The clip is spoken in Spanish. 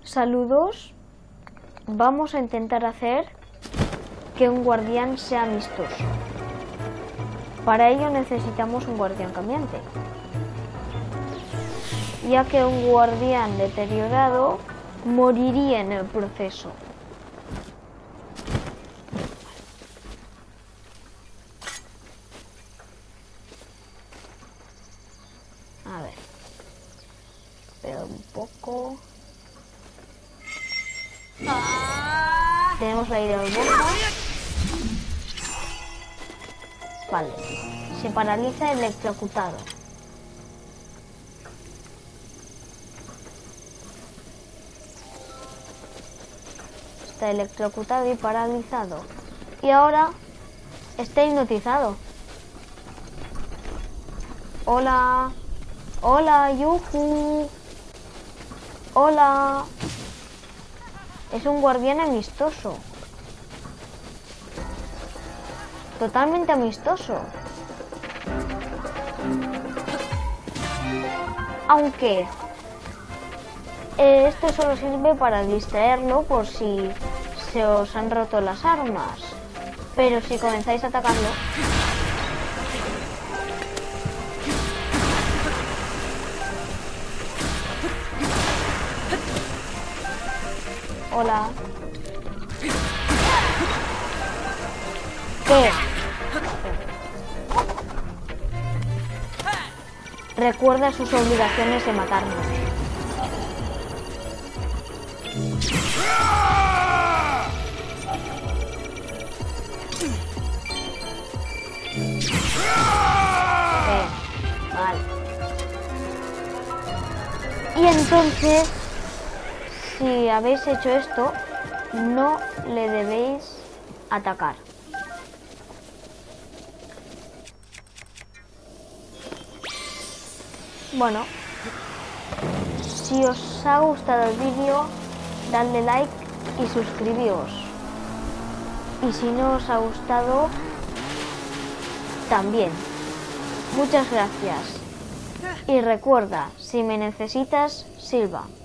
Saludos. Vamos a intentar hacer que un guardián sea amistoso. Para ello necesitamos un guardián cambiante, ya que un guardián deteriorado moriría en el proceso. A ver, espera un poco. Tenemos la idea de bomba. Vale, se paraliza electrocutado. Está electrocutado y paralizado. Y ahora está hipnotizado. Hola. Hola, yuju. Hola. Es un guardián amistoso. Totalmente amistoso. Aunque esto solo sirve para distraerlo por si se os han roto las armas. Pero si comenzáis a atacarlo... Hola. ¿Qué? Recuerda sus obligaciones de matarnos. Vale. Y entonces, si habéis hecho esto, no le debéis atacar. Bueno, si os ha gustado el vídeo, dadle like y suscribíos. Y si no os ha gustado, también. Muchas gracias. Y recuerda, si me necesitas, silba.